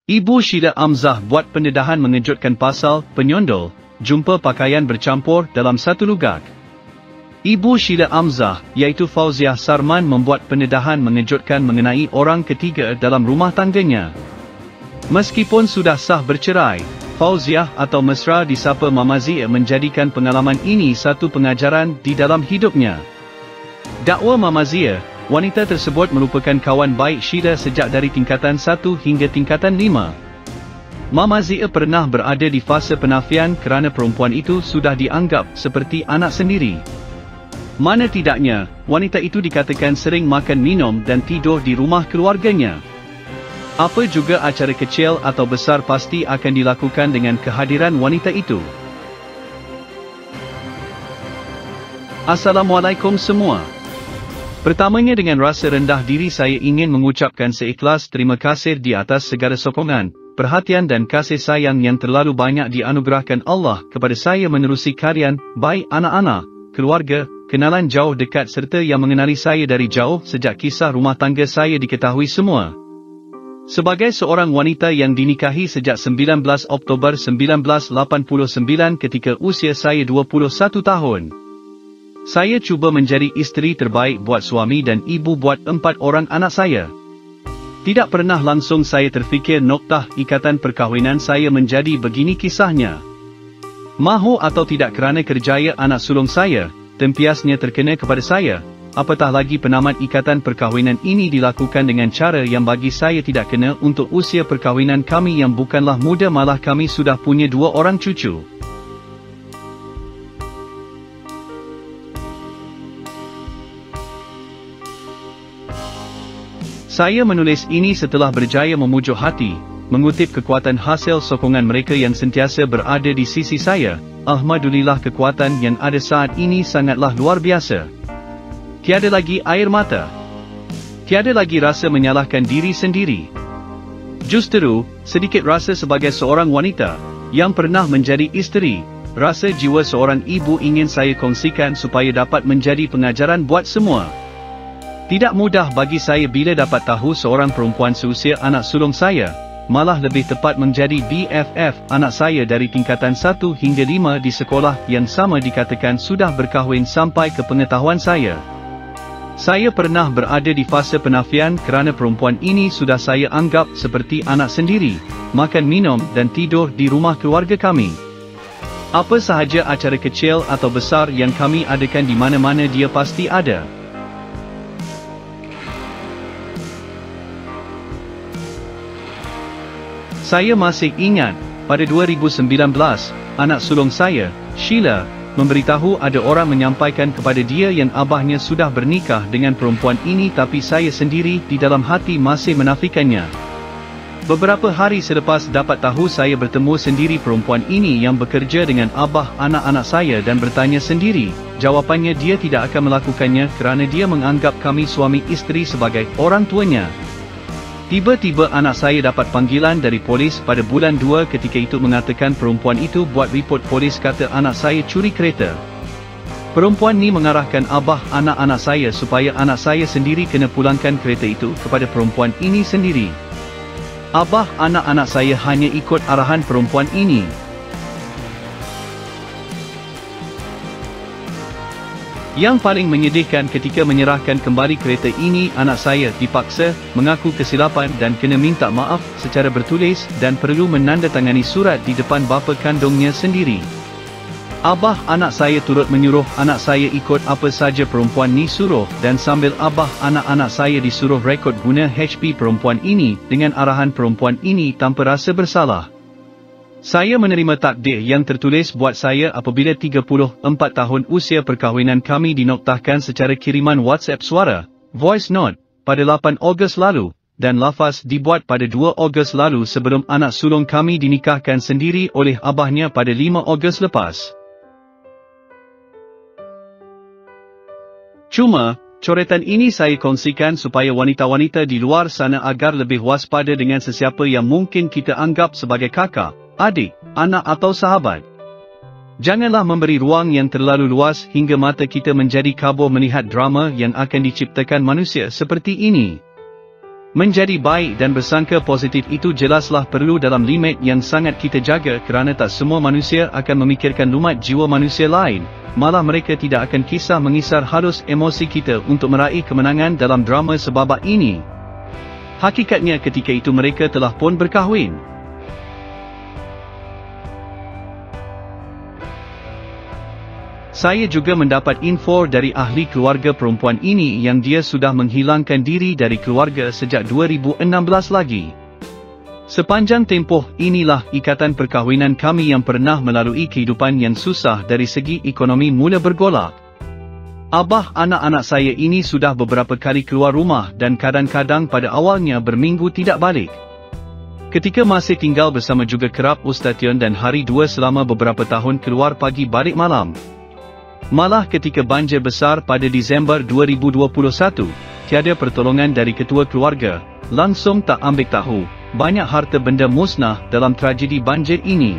Ibu Sheila Amzah buat pendedahan mengejutkan pasal penyondol, jumpa pakaian bercampur dalam satu lugak. Ibu Sheila Amzah, iaitu Fauziah Sarman membuat pendedahan mengejutkan mengenai orang ketiga dalam rumah tangganya. Meskipun sudah sah bercerai, Fauziah atau mesra disapa Mama Zia menjadikan pengalaman ini satu pengajaran di dalam hidupnya. Dakwa Mama Zia, wanita tersebut merupakan kawan baik Sheila sejak dari tingkatan 1 hingga tingkatan 5. Mama Zia pernah berada di fasa penafian kerana perempuan itu sudah dianggap seperti anak sendiri. Mana tidaknya, wanita itu dikatakan sering makan minum dan tidur di rumah keluarganya. Apa juga acara kecil atau besar pasti akan dilakukan dengan kehadiran wanita itu. Assalamualaikum semua. Pertamanya dengan rasa rendah diri saya ingin mengucapkan seikhlas terima kasih di atas segala sokongan, perhatian dan kasih sayang yang terlalu banyak dianugerahkan Allah kepada saya menerusi karyan, baik anak-anak, keluarga, kenalan jauh dekat serta yang mengenali saya dari jauh sejak kisah rumah tangga saya diketahui semua. Sebagai seorang wanita yang dinikahi sejak 19 Oktober 1989 ketika usia saya 21 tahun. Saya cuba menjadi isteri terbaik buat suami dan ibu buat 4 orang anak saya. Tidak pernah langsung saya terfikir noktah ikatan perkahwinan saya menjadi begini kisahnya. Mahu atau tidak kerana kerjaya anak sulung saya, tempiasnya terkena kepada saya, apatah lagi penamat ikatan perkahwinan ini dilakukan dengan cara yang bagi saya tidak kena untuk usia perkahwinan kami yang bukanlah muda malah kami sudah punya 2 orang cucu. Saya menulis ini setelah berjaya memujuk hati, mengutip kekuatan hasil sokongan mereka yang sentiasa berada di sisi saya. Alhamdulillah kekuatan yang ada saat ini sangatlah luar biasa. Tiada lagi air mata. Tiada lagi rasa menyalahkan diri sendiri. Justeru, sedikit rasa sebagai seorang wanita, yang pernah menjadi isteri, rasa jiwa seorang ibu ingin saya kongsikan supaya dapat menjadi pengajaran buat semua. Tidak mudah bagi saya bila dapat tahu seorang perempuan seusia anak sulung saya, malah lebih tepat menjadi BFF anak saya dari tingkatan 1 hingga 5 di sekolah yang sama dikatakan sudah berkahwin sampai ke pengetahuan saya. Saya pernah berada di fasa penafian kerana perempuan ini sudah saya anggap seperti anak sendiri, makan minum dan tidur di rumah keluarga kami. Apa sahaja acara kecil atau besar yang kami adakan di mana-mana dia pasti ada. Saya masih ingat, pada 2019, anak sulung saya, Sheila, memberitahu ada orang menyampaikan kepada dia yang abahnya sudah bernikah dengan perempuan ini tapi saya sendiri di dalam hati masih menafikannya. Beberapa hari selepas dapat tahu saya bertemu sendiri perempuan ini yang bekerja dengan abah anak-anak saya dan bertanya sendiri, jawapannya dia tidak akan melakukannya kerana dia menganggap kami suami isteri sebagai orang tuanya. Tiba-tiba anak saya dapat panggilan dari polis pada bulan 2 ketika itu mengatakan perempuan itu buat report polis kata anak saya curi kereta. Perempuan ni mengarahkan abah anak-anak saya supaya anak saya sendiri kena pulangkan kereta itu kepada perempuan ini sendiri. Abah anak-anak saya hanya ikut arahan perempuan ini. Yang paling menyedihkan ketika menyerahkan kembali kereta ini anak saya dipaksa mengaku kesilapan dan kena minta maaf secara bertulis dan perlu menandatangani surat di depan bapa kandungnya sendiri. Abah anak saya turut menyuruh anak saya ikut apa saja perempuan ni suruh dan sambil abah anak-anak saya disuruh rekod guna HP perempuan ini dengan arahan perempuan ini tanpa rasa bersalah. Saya menerima takdir yang tertulis buat saya apabila 34 tahun usia perkahwinan kami dinoktahkan secara kiriman WhatsApp suara, voice note, pada 8 Ogos lalu, dan lafaz dibuat pada 2 Ogos lalu sebelum anak sulung kami dinikahkan sendiri oleh abahnya pada 5 Ogos lepas. Cuma, coretan ini saya kongsikan supaya wanita-wanita di luar sana agar lebih waspada dengan sesiapa yang mungkin kita anggap sebagai kakak, adik, anak atau sahabat. Janganlah memberi ruang yang terlalu luas hingga mata kita menjadi kabur melihat drama yang akan diciptakan manusia seperti ini. Menjadi baik dan bersangka positif itu jelaslah perlu dalam limit yang sangat kita jaga kerana tak semua manusia akan memikirkan lumat jiwa manusia lain, malah mereka tidak akan kisah mengisar halus emosi kita untuk meraih kemenangan dalam drama sebabak ini. Hakikatnya ketika itu mereka telah pun berkahwin. Saya juga mendapat info dari ahli keluarga perempuan ini yang dia sudah menghilangkan diri dari keluarga sejak 2016 lagi. Sepanjang tempoh inilah ikatan perkahwinan kami yang pernah melalui kehidupan yang susah dari segi ekonomi mula bergolak. Abah anak-anak saya ini sudah beberapa kali keluar rumah dan kadang-kadang pada awalnya berminggu tidak balik. Ketika masih tinggal bersama juga kerap Ustation dan hari dua selama beberapa tahun keluar pagi balik malam. Malah ketika banjir besar pada Disember 2021, tiada pertolongan dari ketua keluarga, langsung tak ambil tahu, banyak harta benda musnah dalam tragedi banjir ini.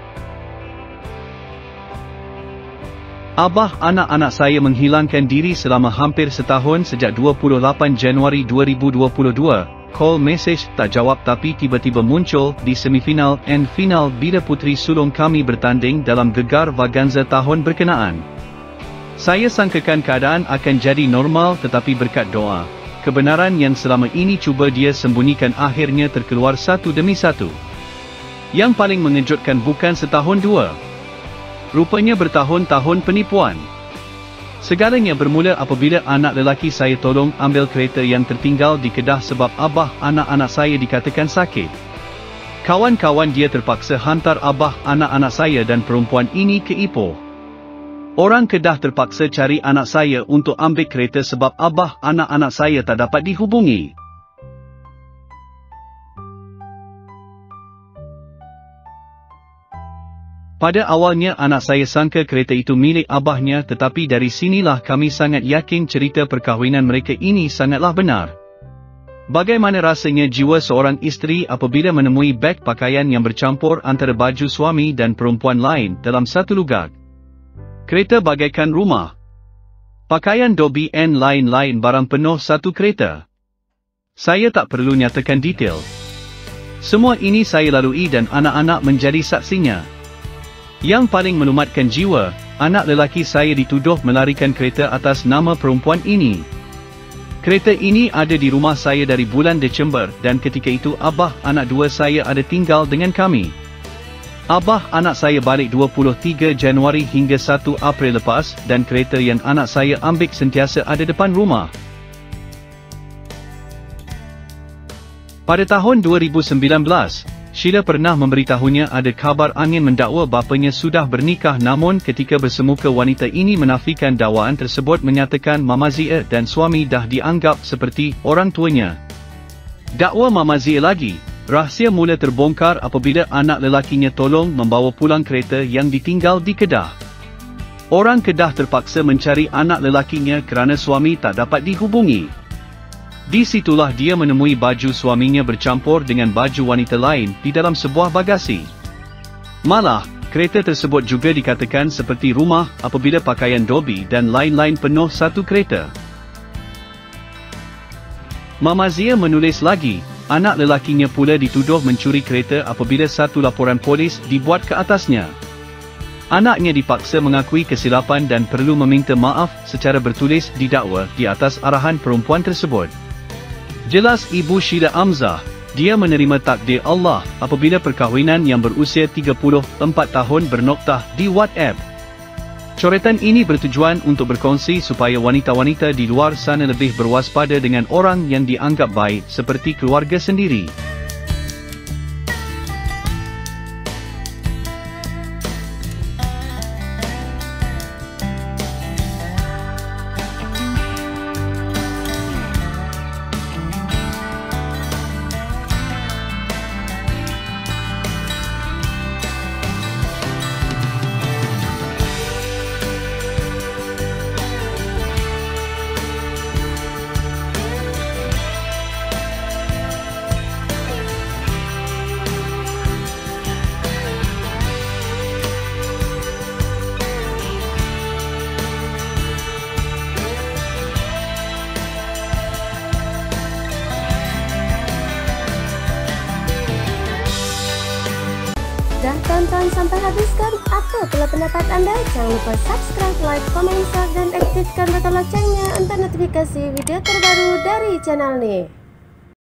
Abah anak-anak saya menghilangkan diri selama hampir setahun sejak 28 Januari 2022, call message tak jawab tapi tiba-tiba muncul di semifinal and final bila puteri sulung kami bertanding dalam gegar Vaganza tahun berkenaan. Saya sangkakan keadaan akan jadi normal tetapi berkat doa, kebenaran yang selama ini cuba dia sembunyikan akhirnya terkeluar satu demi satu. Yang paling mengejutkan bukan setahun dua. Rupanya bertahun-tahun penipuan. Segalanya bermula apabila anak lelaki saya tolong ambil kereta yang tertinggal di Kedah sebab abah anak-anak saya dikatakan sakit. Kawan-kawan dia terpaksa hantar abah anak-anak saya dan perempuan ini ke Ipoh. Orang Kedah terpaksa cari anak saya untuk ambil kereta sebab abah anak-anak saya tak dapat dihubungi. Pada awalnya anak saya sangka kereta itu milik abahnya tetapi dari sinilah kami sangat yakin cerita perkahwinan mereka ini sangatlah benar. Bagaimana rasanya jiwa seorang isteri apabila menemui beg pakaian yang bercampur antara baju suami dan perempuan lain dalam satu lugak. Kereta bagaikan rumah. Pakaian dobi dan lain-lain barang penuh satu kereta. Saya tak perlu nyatakan detail. Semua ini saya lalui dan anak-anak menjadi saksinya. Yang paling melumatkan jiwa, anak lelaki saya dituduh melarikan kereta atas nama perempuan ini. Kereta ini ada di rumah saya dari bulan Disember dan ketika itu abah anak dua saya ada tinggal dengan kami. Abah anak saya balik 23 Januari hingga 1 April lepas dan kereta yang anak saya ambil sentiasa ada depan rumah. Pada tahun 2019, Sheila pernah memberitahunya ada kabar angin mendakwa bapanya sudah bernikah namun ketika bersemuka wanita ini menafikan dakwaan tersebut menyatakan Mama Zia dan suami dah dianggap seperti orang tuanya. Dakwa Mama Zia lagi. Rahsia mula terbongkar apabila anak lelakinya tolong membawa pulang kereta yang ditinggal di Kedah. Orang Kedah terpaksa mencari anak lelakinya kerana suami tak dapat dihubungi. Di situlah dia menemui baju suaminya bercampur dengan baju wanita lain di dalam sebuah bagasi. Malah, kereta tersebut juga dikatakan seperti rumah apabila pakaian dobi dan lain-lain penuh satu kereta. Mama Zia menulis lagi, anak lelakinya pula dituduh mencuri kereta apabila satu laporan polis dibuat ke atasnya. Anaknya dipaksa mengakui kesilapan dan perlu meminta maaf secara bertulis didakwa di atas arahan perempuan tersebut. Jelas Ibu Sheila Amzah, dia menerima takdir Allah apabila perkahwinan yang berusia 34 tahun bernoktah di WhatsApp. Coretan ini bertujuan untuk berkongsi supaya wanita-wanita di luar sana lebih berwaspada dengan orang yang dianggap baik seperti keluarga sendiri. Sudah tonton sampai habis kan? Apa pula pendapat Anda? Jangan lupa subscribe, like, comment, share, dan aktifkan tombol loncengnya untuk notifikasi video terbaru dari channel ini.